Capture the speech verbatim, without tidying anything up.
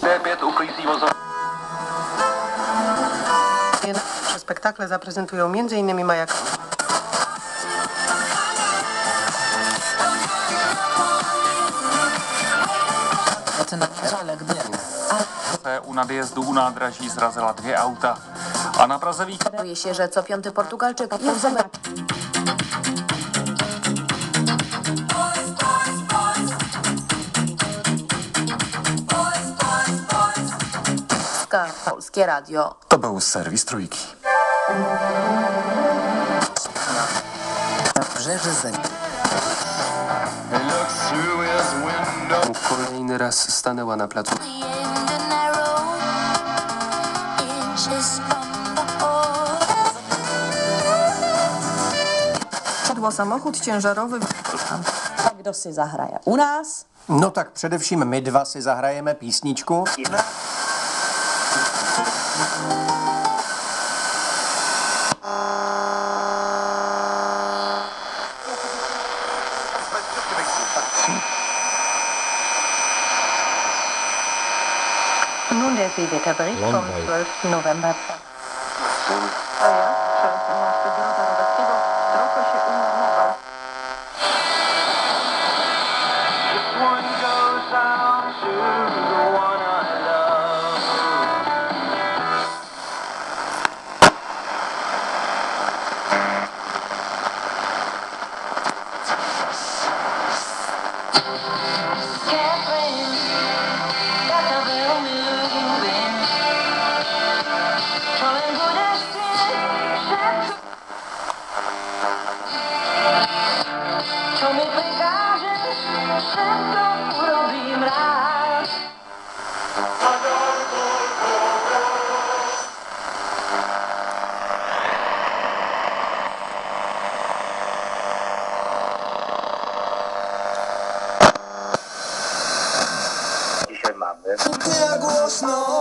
D pět uklízí vozovnu. Spektakle zaprezentują między innymi Majaka. U nadjezdu u nádraží zrazila dvě auta. A na Praze vík... Boję się, że co piąty Portugalczyk jest za... Polskie Radio. To był serwis Trójki. Kolejny raz stanęła na placu. Siadło samochód ciężarowy. Kdo si zahraje u nás? No tak především my dva si zahrajeme písničku. Nun der Seewetterbericht vom zwölften November. Dzisiaj mamy.